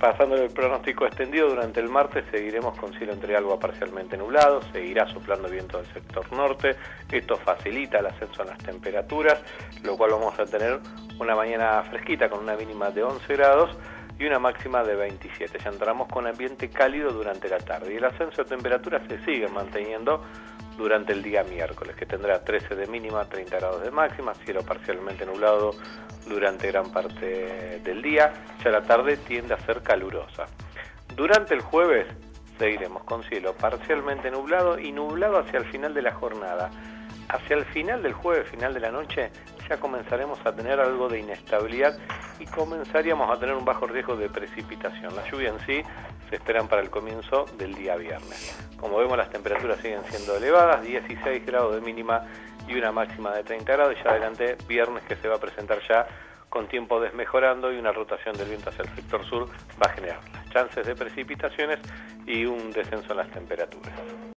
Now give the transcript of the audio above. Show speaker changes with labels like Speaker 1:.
Speaker 1: Pasando el pronóstico extendido, durante el martes seguiremos con cielo entre algo a parcialmente nublado, seguirá soplando viento del sector norte, esto facilita el ascenso en las temperaturas, lo cual vamos a tener una mañana fresquita con una mínima de 11 grados y una máxima de 27. Ya entramos con ambiente cálido durante la tarde y el ascenso de temperaturas se sigue manteniendo durante el día miércoles, que tendrá 13 de mínima, 30 grados de máxima, cielo parcialmente nublado durante gran parte del día. Ya la tarde tiende a ser calurosa. Durante el jueves seguiremos con cielo parcialmente nublado y nublado hacia el final de la jornada. Hacia el final del jueves, final de la noche, ya comenzaremos a tener algo de inestabilidad y comenzaríamos a tener un bajo riesgo de precipitación. La lluvia en sí se esperan para el comienzo del día viernes. Como vemos, las temperaturas siguen siendo elevadas, 16 grados de mínima y una máxima de 30 grados, y ya adelante viernes, que se va a presentar ya con tiempo desmejorando, y una rotación del viento hacia el sector sur va a generar las chances de precipitaciones y un descenso en las temperaturas.